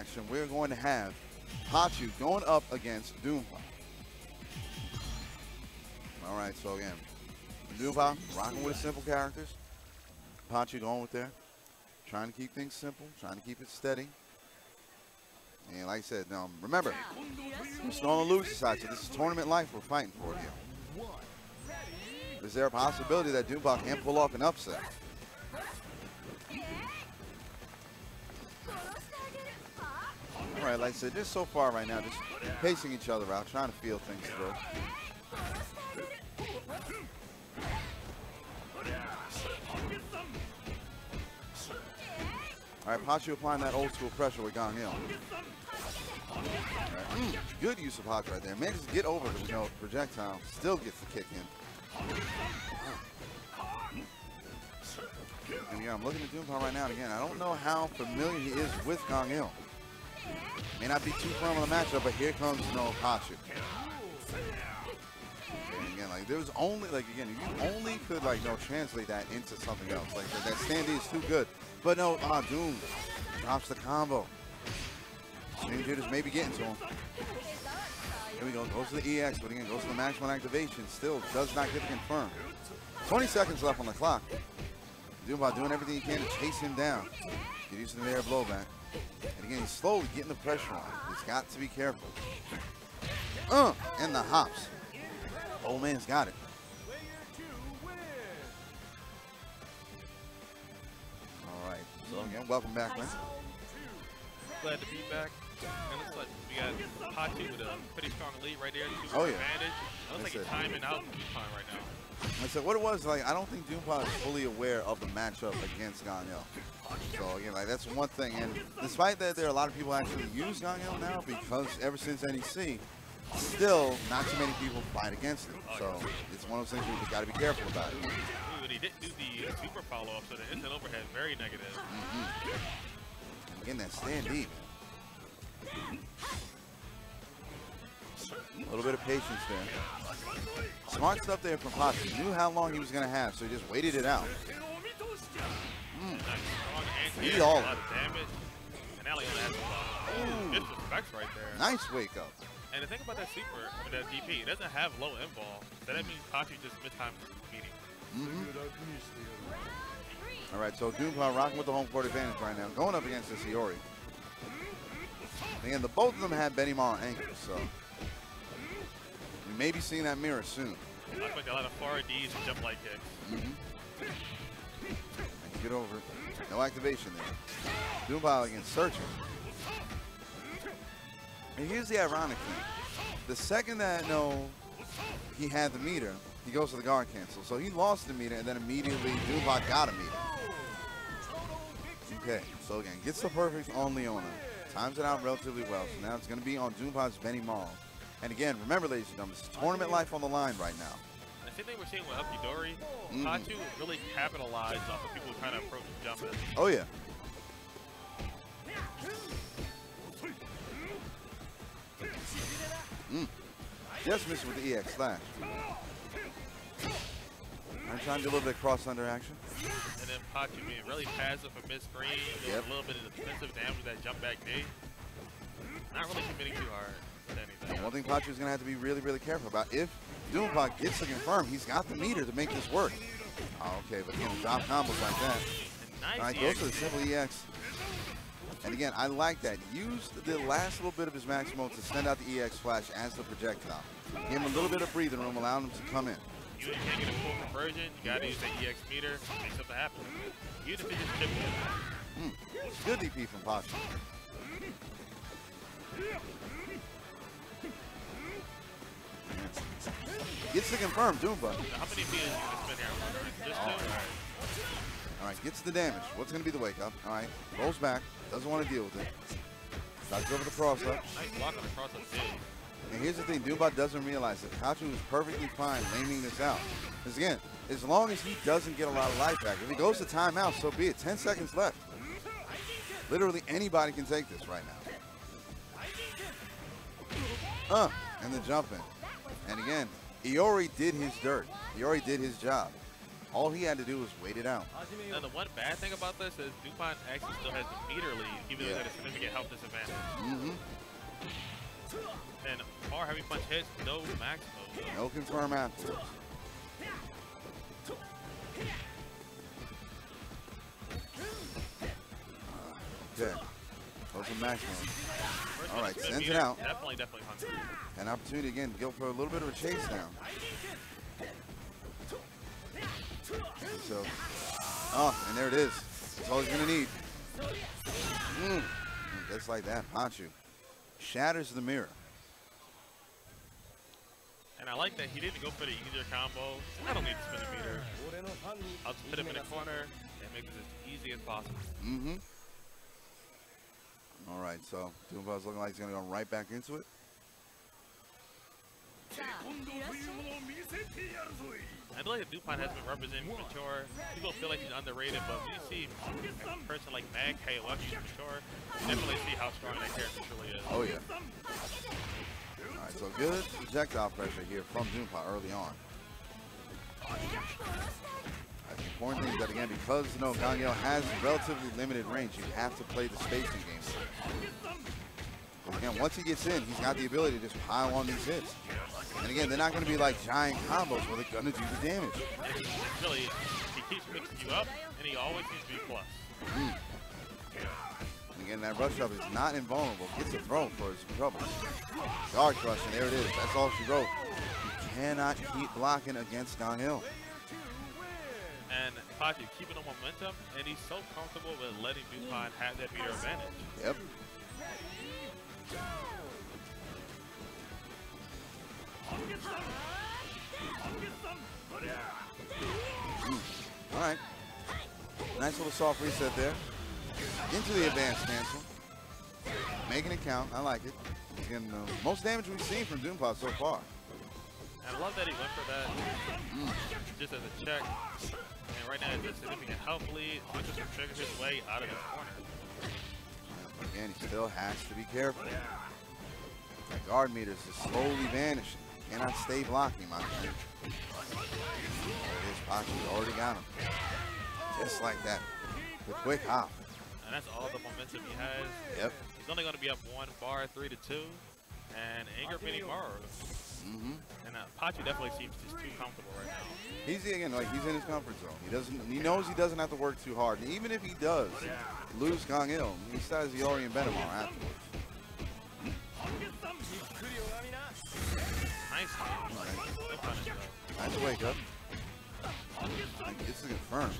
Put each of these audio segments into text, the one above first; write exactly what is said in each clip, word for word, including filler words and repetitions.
action, we're going to have Pachu going up against Doompa. All right, so again, Doompa rocking with his simple characters. Pachu going with there, trying to keep things simple, trying to keep it steady. And like I said, now remember, we're still on the losing side, so this is tournament life we're fighting for here. Is there a possibility that Doompa can pull off an upset? All right, like I said, just so far right now, just pacing each other out, trying to feel things through. All right, Pachu applying that old school pressure with Gang Il. Right. Mm, good use of Pachu right there. Manages to get over the you know, projectile, still gets the kick in. And again, I'm looking at Doompa right now, and again, I don't know how familiar he is with Gang Il. May not be too firm on the matchup, but here comes you know, Pachu. And again, like there was only like again, if you only could like you know translate that into something else. Like that, that standee is too good. But no, ah, Doom drops the combo. Stream Jitters maybe getting to him. Here we go, goes to the E X, but again, goes to the maximum activation. Still does not get the confirm. twenty seconds left on the clock. Doompa doing everything he can to chase him down. Get used to the air blowback. And again, he's slowly getting the pressure on. He's got to be careful. Uh, and the hops. Old man's got it. All right. So again, welcome back, man. Glad to be back. It looks like we got Pachu with a pretty strong lead right there. Oh yeah. Advantage. It looks like he's timing out Doompa right now. I said what it was like. I don't think Doompa is fully aware of the matchup against Gang Il. So again, like that's one thing. And despite that, there are a lot of people actually use Gang Il now because ever since N E C, still not too many people fight against it. So it's one of those things where we got to be careful about it. But he didn't do the super follow up, so the instant overhead very negative. Mm-hmm. Again, that standee. A little bit of patience there. Smart stuff there from Pachu. He knew how long he was going to have, so he just waited it out. Mm. He all. Damage. And Ali only has some disrespects right there. Nice wake up. And the thing about that super, I mean, that D P, it doesn't have low involve. So that means Pachu just mistimed the meeting. Mm-hmm. All right, so Doompa rocking with the home court advantage right now, going up against this Iori. Again, the both of them have Benimar ankles, so we may be seeing that mirror soon. I like a lot of four Ds and jump light kicks. Mm-hmm. Get over it. No activation there. Doompa against Searcher. And here's the ironic thing. The second that no, he had the meter, he goes to the guard cancel. So he lost the meter, and then immediately Doompa got a meter. Okay, so again, gets the perfect on Leona. Times it out relatively well. So now it's going to be on Doompa's Benimar. And again, remember, ladies and gentlemen, it's tournament life on the line right now. The same thing we're seeing with Ukidori, Mm. Pachu really capitalized off of people trying to approach the jump. Oh, yeah. Mm. Just missed with the E X slash. I'm trying to do a little bit of cross-under action. And then Pachu being really passive from mid-screen, doing Yep. a little bit of defensive damage with that jump back D. Not really committing too hard with anything. One thing Pachu's going to have to be really, really careful about. If Doompa gets to confirm, he's got the meter to make this work. Oh, okay, but again, drop combos like that. Nice All right, goes to the simple E X. And again, I like that. Use the last little bit of his max mode to send out the E X flash as the projectile. Give him a little bit of breathing room, allowing him to come in. You can't get a full conversion, you gotta use that E X meter to make something happen. You just just chip in. Mm. Good D P from Pachu. Gets to confirm Doompa. How many meters you can spend here? Just All two? right. All right, gets the damage. What's going to be the wake up? All right, rolls back. Doesn't want to deal with it. Tries to go for the cross up. Nice block on the cross up big. And here's the thing, Doompa doesn't realize that Pachu is perfectly fine laming this out. Because again, as long as he doesn't get a lot of life back, if he goes to timeout, so be it. ten seconds left. Literally anybody can take this right now. Uh, and the jump in. And again, Iori did his dirt. Iori did his job. All he had to do was wait it out. Now, the one bad thing about this is DuPont actually still has the meter lead, even though Yeah. he's got a significant health disadvantage. Mm-hmm. And our heavy punch hits, no max mode. No confirm afterwards. Okay. Those are maximum. First All one right, is good sends it meter, out. Definitely, definitely hungry. An opportunity again to go for a little bit of a chase down. So, oh, and there it is. That's all he's gonna need. Mm. Just like that, Pachu shatters the mirror. And I like that he didn't go for the easier combo. I don't need to spin the meter. I'll just put him in the corner and make this as easy as possible. Mm-hmm. All right, so Doomba's looking like he's gonna go right back into it. I feel like DuPont has been representing mature. People feel like he's underrated, but when you see a person like Mag K L F use mature, you definitely see how strong that character truly is. Oh yeah. All right, so good projectile pressure here from Doompa early on. The important thing is that again, because you know Gangyo has relatively limited range, you have to play the spacing game. But again, once he gets in, he's got the ability to just pile on these hits. And again, they're not going to be like giant combos where they're going to do the damage. It's, it's really, he keeps mixing you up, and he always seems to be plus. Mm. And again, that rush up is not invulnerable. Gets a throw for his trouble. Guard crush, and there it is. That's all she wrote. You cannot keep blocking against Gangyo. And Pachi keeping the momentum, and he's so comfortable with letting DuPont have that meter advantage. Yep. Mm. All right. Nice little soft reset there. Into the advanced cancel. Making it count. I like it. Again, uh, most damage we've seen from Doompa so far. And I love that he went for that Mm. just as a check. And right now, it's a significant health lead. Looking to trigger his way out of the corner. Yeah, again, he still has to be careful. That guard meter is just slowly vanishing. Cannot stay blocking, my friend. There it is. Pachi's already got him. Just like that. The quick hop. And that's all the momentum he has. Yep. He's only going to be up one bar, three to two. And Anger beating Maru. Mm-hmm. And uh, Pachi definitely seems just too comfortable right now. He's again like he's in his comfort zone. He doesn't. He knows he doesn't have to work too hard. And even if he does lose Gangyo, he still has Iori and Benamar afterwards. Nice. No punish, though. Nice wake up. This is confirmed.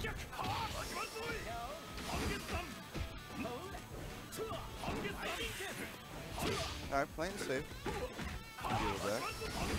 All right, playing it safe. Deal with that.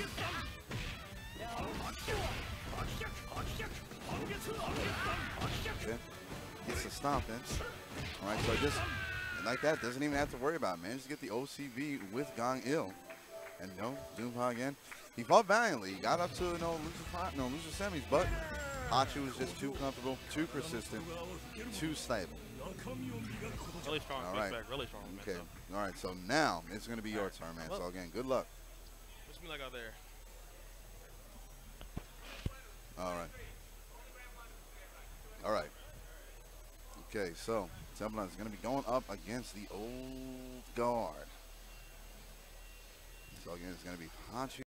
Okay. Gets the stomp in. All right, so just like that, doesn't even have to worry about it, man. Just get the O C V with Gangyo. And no, Doompa again. He fought valiantly. He got up to no loser, no loser semis, but Pachi was just too comfortable, too persistent, too stable. Really strong All pushback, right. really strong momentum. Okay. All right. So now it's going to be your turn, man. So again, good luck. Wish me luck out there. All right. All right. Okay. So Templar is going to be going up against the old guard. So again, it's going to be Pachi.